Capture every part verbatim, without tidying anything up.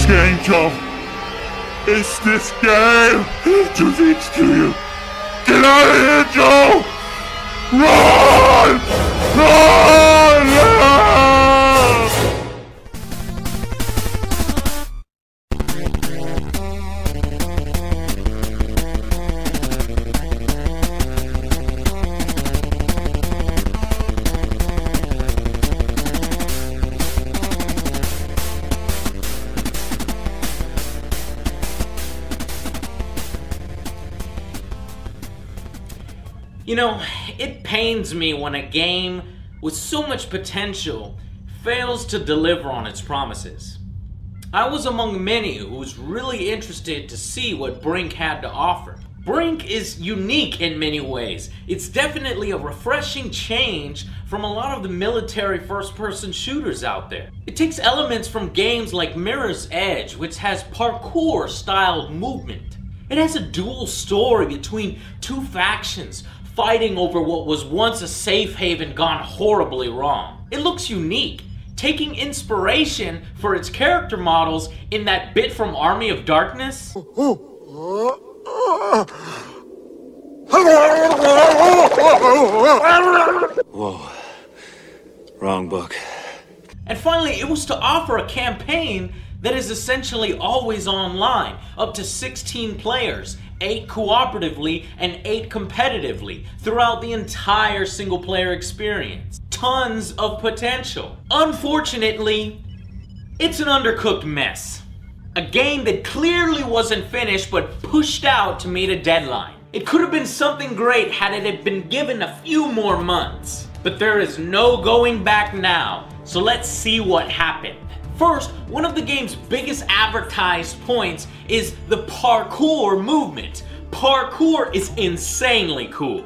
game, Joe. It's this game to teach to you. Get out of here, Joe! Run! Run! Run! You know, it pains me when a game with so much potential fails to deliver on its promises. I was among many who was really interested to see what Brink had to offer. Brink is unique in many ways. It's definitely a refreshing change from a lot of the military first-person shooters out there. It takes elements from games like Mirror's Edge, which has parkour-styled movement. It has a dual story between two factions fighting over what was once a safe haven gone horribly wrong. It looks unique, taking inspiration for its character models in that bit from Army of Darkness. Whoa. Wrong book. And finally, it was to offer a campaign that is essentially always online, up to sixteen players, eight cooperatively and eight competitively, throughout the entire single-player experience. Tons of potential. Unfortunately, it's an undercooked mess. A game that clearly wasn't finished but pushed out to meet a deadline. It could have been something great had it been given a few more months. But there is no going back now, so let's see what happened. First, one of the game's biggest advertised points is the parkour movement. Parkour is insanely cool.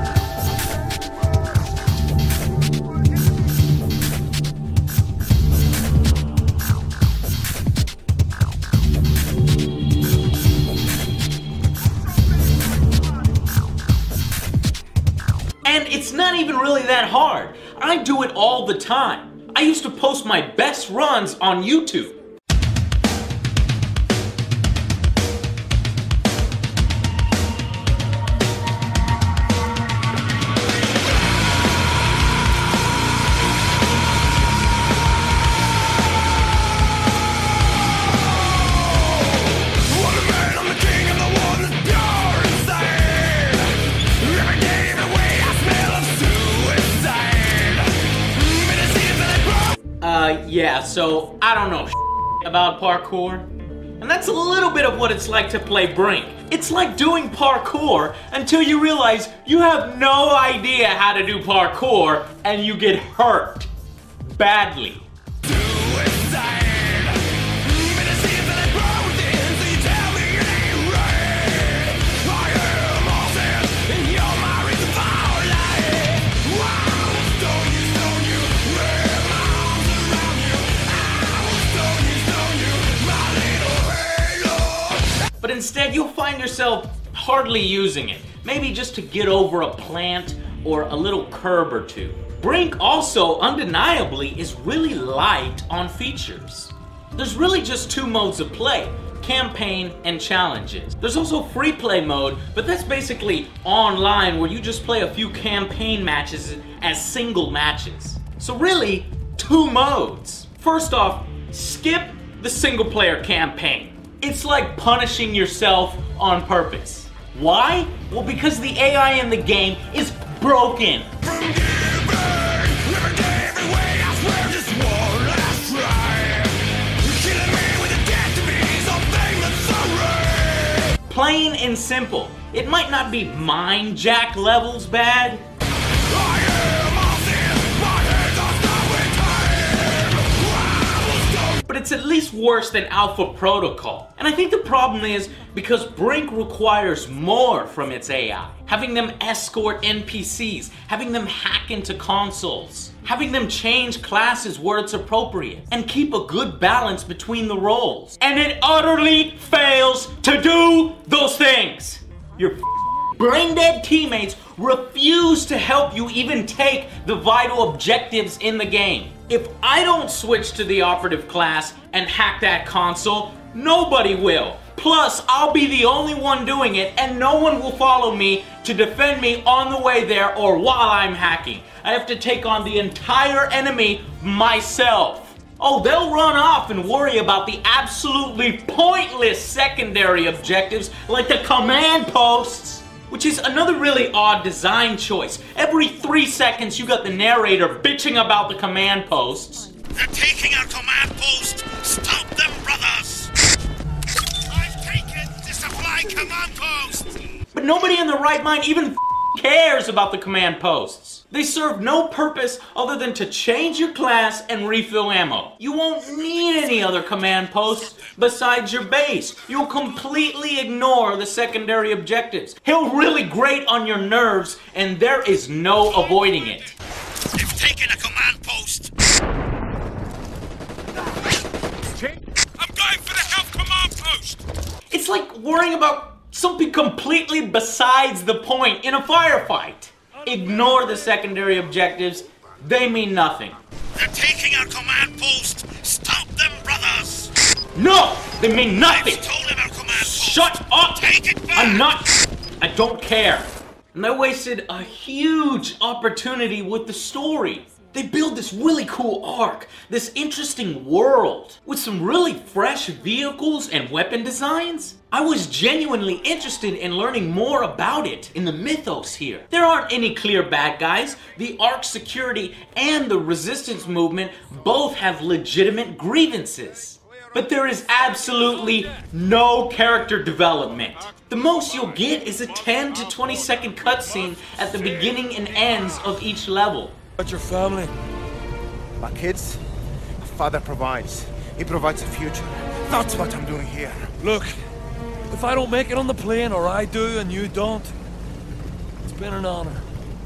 And it's not even really that hard. I do it all the time. I used to post my best runs on YouTube. Uh, yeah, so I don't know about parkour. And that's a little bit of what it's like to play Brink. It's like doing parkour until you realize you have no idea how to do parkour and you get hurt badly. But instead, you'll find yourself hardly using it. Maybe just to get over a plant or a little curb or two. Brink also, undeniably, is really light on features. There's really just two modes of play, campaign and challenges. There's also free play mode, but that's basically online where you just play a few campaign matches as single matches. So really, two modes. First off, skip the single player campaign. It's like punishing yourself on purpose. Why? Well, because the A I in the game is broken. Plain and simple. It might not be mind jack levels bad, but it's at least worse than Alpha Protocol. And I think the problem is because Brink requires more from its A I. Having them escort N P Cs, having them hack into consoles, having them change classes where it's appropriate, and keep a good balance between the roles. And it utterly fails to do those things. Your brain-dead teammates refuse to help you even take the vital objectives in the game. If I don't switch to the operative class and hack that console, nobody will. Plus, I'll be the only one doing it, and no one will follow me to defend me on the way there or while I'm hacking. I have to take on the entire enemy myself. Oh, they'll run off and worry about the absolutely pointless secondary objectives like the command posts, which is another really odd design choice. Every three seconds you got the narrator bitching about the command posts. They're taking our command post! Stop them, brothers! I've taken the supply command post! But nobody in their right mind even cares about the command posts. They serve no purpose other than to change your class and refill ammo. You won't need any other command posts besides your base. You'll completely ignore the secondary objectives. He'll really grate on your nerves, and there is no avoiding it. They've taken a command post! I'm going for the health command post! It's like worrying about something completely besides the point in a firefight. Ignore the secondary objectives. They mean nothing. They're taking our command post! Stop them, brothers! No! They mean nothing! I've stolen our command post! Shut up! Take it back! I'm not... I don't care. And they wasted a huge opportunity with the story. They build this really cool arc, this interesting world, with some really fresh vehicles and weapon designs. I was genuinely interested in learning more about it in the mythos here. There aren't any clear bad guys. The Ark security and the resistance movement both have legitimate grievances. But there is absolutely no character development. The most you'll get is a ten to twenty second cutscene at the beginning and ends of each level. About your family? My kids? My father provides. He provides a future. That's what I'm doing here. Look, if I don't make it on the plane, or I do and you don't, it's been an honor.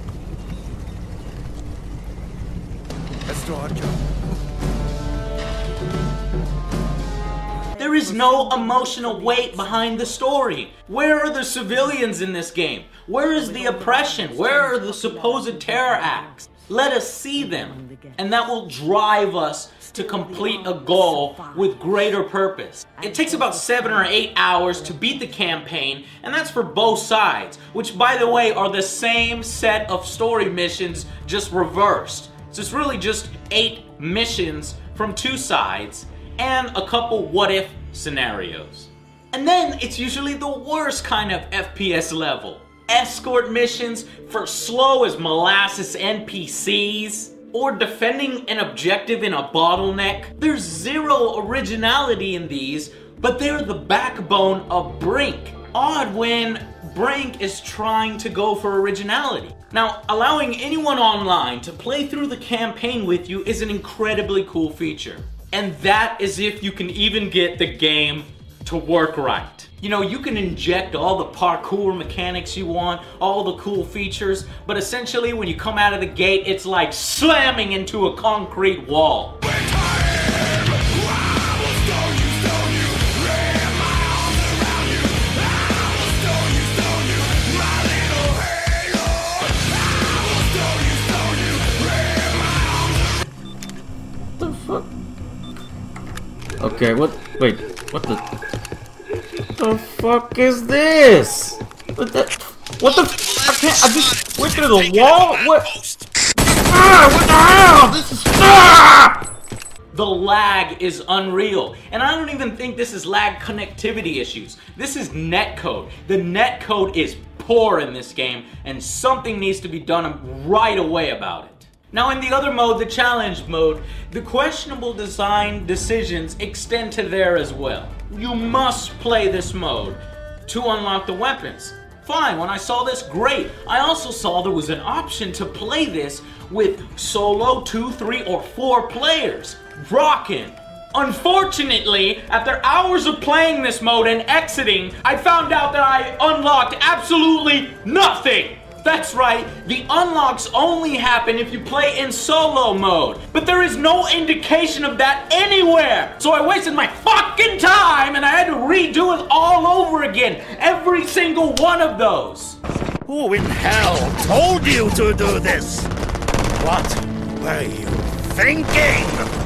Let's do our job. There is no emotional weight behind the story. Where are the civilians in this game? Where is the oppression? Where are the supposed terror acts? Let us see them, and that will drive us to complete a goal with greater purpose. It takes about seven or eight hours to beat the campaign, and that's for both sides, which by the way are the same set of story missions, just reversed. So it's really just eight missions from two sides, and a couple what-if scenarios. And then it's usually the worst kind of F P S level. Escort missions for slow as molasses N P Cs, or defending an objective in a bottleneck. There's zero originality in these, but they're the backbone of Brink. Odd when Brink is trying to go for originality. Now, allowing anyone online to play through the campaign with you is an incredibly cool feature. And that is if you can even get the game to work right. You know, you can inject all the parkour mechanics you want, all the cool features, but essentially when you come out of the gate, it's like slamming into a concrete wall. What the fuck? Okay, what? Wait, what the? What the fuck is this? What the? What the? I can't. I just went through the wall. What? Ah! What the hell? This is. Ah! The lag is unreal, and I don't even think this is lag connectivity issues. This is netcode. The netcode is poor in this game, and something needs to be done right away about it. Now in the other mode, the challenge mode, the questionable design decisions extend to there as well. You must play this mode to unlock the weapons. Fine, when I saw this, great. I also saw there was an option to play this with solo, two, three, or four players. Rockin'. Unfortunately, after hours of playing this mode and exiting, I found out that I unlocked absolutely nothing. That's right, the unlocks only happen if you play in solo mode, but there is no indication of that anywhere. So I wasted my fucking time and I had to redo it all over again, every single one of those. Who in hell told you to do this? What were you thinking?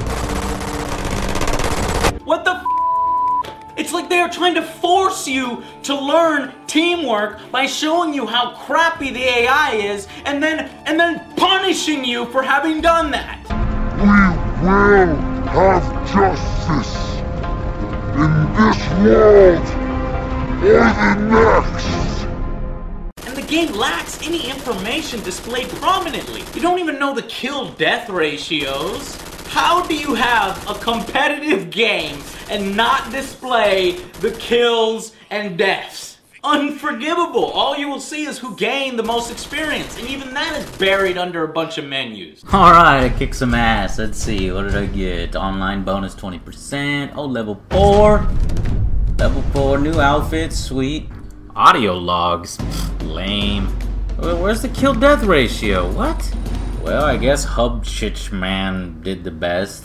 What the f? It's like they are trying to force you to learn teamwork by showing you how crappy the A I is and then and then punishing you for having done that. We will have justice in this world or the next. And the game lacks any information displayed prominently. You don't even know the kill-death ratios. How do you have a competitive game and not display the kills and deaths? Unforgivable. All you will see is who gained the most experience, and even that is buried under a bunch of menus. Alright, I kicked some ass. Let's see, what did I get? Online bonus twenty percent. Oh, level four. Level four, new outfit, sweet. Audio logs, lame. Where's the kill death ratio? What? Well, I guess Hub Chich Man did the best.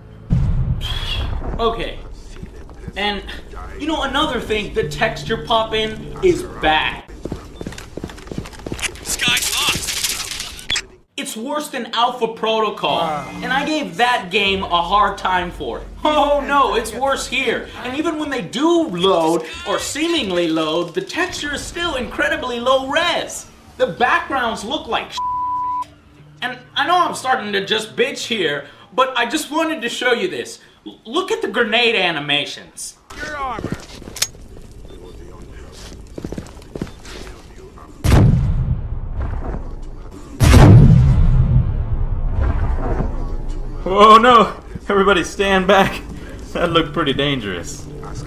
Okay. And, you know, another thing, the texture pop-in is bad. Sky's lost. It's worse than Alpha Protocol, and I gave that game a hard time for it. Oh no, it's worse here. And even when they do load, or seemingly load, the texture is still incredibly low res. The backgrounds look like shit. And I know I'm starting to just bitch here, but I just wanted to show you this. L- look at the grenade animations. Your armor. Oh no! Everybody stand back. That looked pretty dangerous.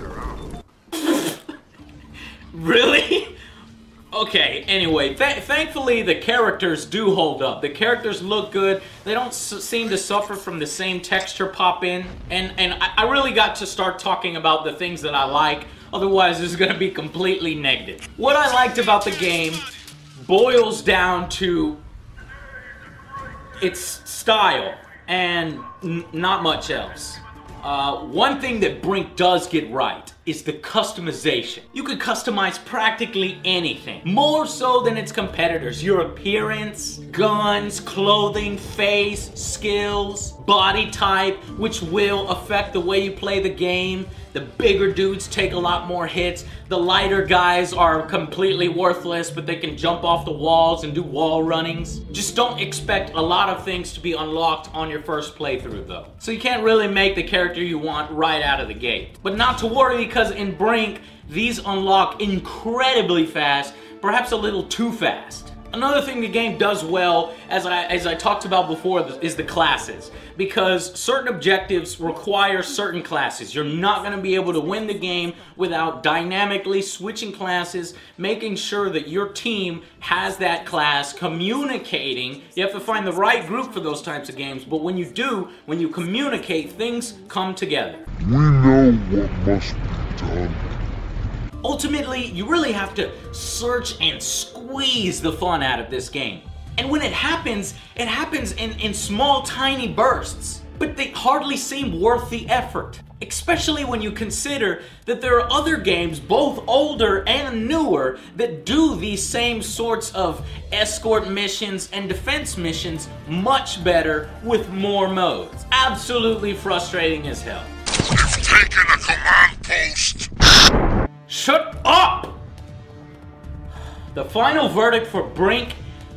Really? Okay, anyway, th thankfully the characters do hold up. The characters look good. They don't s seem to suffer from the same texture pop-in. And, and I, I really got to start talking about the things that I like. Otherwise, this is going to be completely negative. What I liked about the game boils down to its style and n not much else. Uh, one thing that Brink does get right is the customization. You can customize practically anything, more so than its competitors. Your appearance, guns, clothing, face, skills, body type, which will affect the way you play the game. The bigger dudes take a lot more hits. The lighter guys are completely worthless, but they can jump off the walls and do wall runnings. Just don't expect a lot of things to be unlocked on your first playthrough though. So you can't really make the character you want right out of the gate. But not to worry, because in Brink, these unlock incredibly fast, perhaps a little too fast. Another thing the game does well, as I, as I talked about before, is the classes. Because certain objectives require certain classes. You're not going to be able to win the game without dynamically switching classes, making sure that your team has that class, communicating. You have to find the right group for those types of games, but when you do, when you communicate, things come together. We know what must be done. Ultimately, you really have to search and squeeze the fun out of this game. And when it happens, it happens in, in small, tiny bursts. But they hardly seem worth the effort. Especially when you consider that there are other games, both older and newer, that do these same sorts of escort missions and defense missions much better with more modes. Absolutely frustrating as hell. We've taken a command post. Shut up! The final verdict for Brink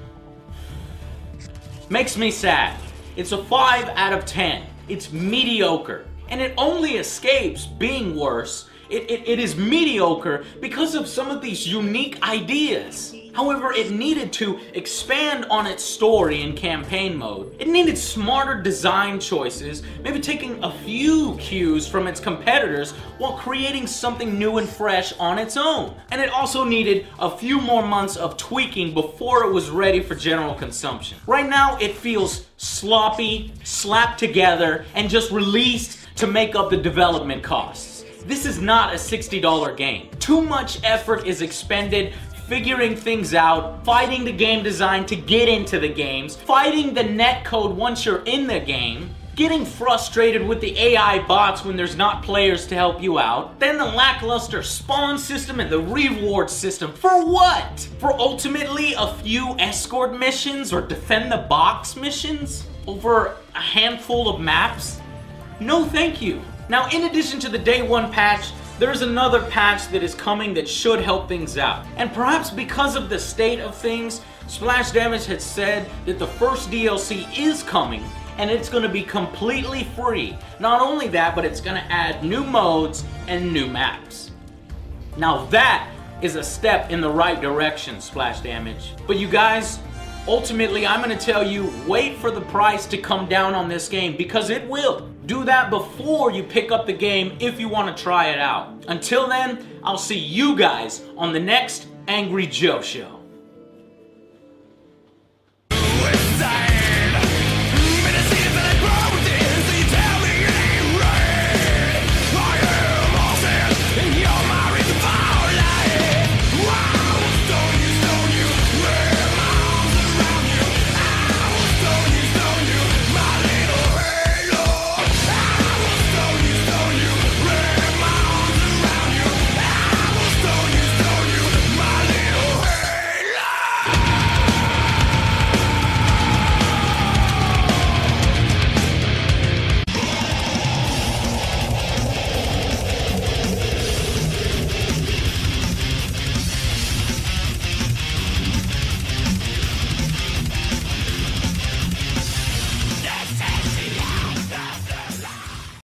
makes me sad. It's a five out of ten. It's mediocre. And it only escapes being worse. It, it, it is mediocre because of some of these unique ideas. However, it needed to expand on its story in campaign mode. It needed smarter design choices, maybe taking a few cues from its competitors while creating something new and fresh on its own. And it also needed a few more months of tweaking before it was ready for general consumption. Right now, it feels sloppy, slapped together, and just released to make up the development costs. This is not a sixty dollar game. Too much effort is expended figuring things out, fighting the game design to get into the games, fighting the netcode once you're in the game, getting frustrated with the A I bots when there's not players to help you out, then the lackluster spawn system and the reward system. For what? For ultimately a few escort missions or defend the box missions? over a handful of maps? No thank you. Now, in addition to the day one patch, there's another patch that is coming that should help things out. And perhaps because of the state of things, Splash Damage had said that the first D L C is coming and it's going to be completely free. Not only that, but it's going to add new modes and new maps. Now that is a step in the right direction, Splash Damage. But you guys, ultimately I'm going to tell you, wait for the price to come down on this game, because it will. Do that before you pick up the game if you want to try it out. Until then, I'll see you guys on the next Angry Joe Show.